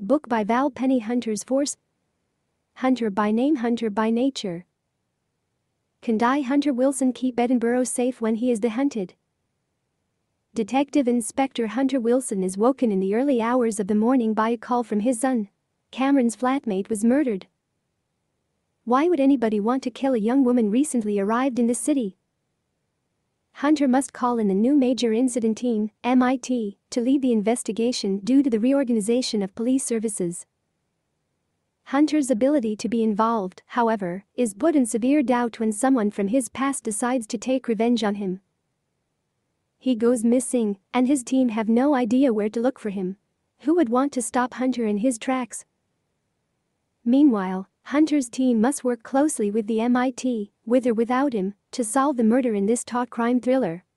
Book by Val Penny. Hunter's Force. Hunter by name, hunter by nature. Can Hunter Wilson keep Edinburgh safe when he is the hunted? Detective Inspector Hunter Wilson is woken in the early hours of the morning by a call from his son. Cameron's flatmate was murdered. Why would anybody want to kill a young woman recently arrived in the city? Hunter must call in the new Major Incident Team, MIT, to lead the investigation due to the reorganization of police services. Hunter's ability to be involved, however, is put in severe doubt when someone from his past decides to take revenge on him. He goes missing, and his team have no idea where to look for him. Who would want to stop Hunter in his tracks? Meanwhile, Hunter's team must work closely with the MIT, with or without him, to solve the murder in this taut crime thriller.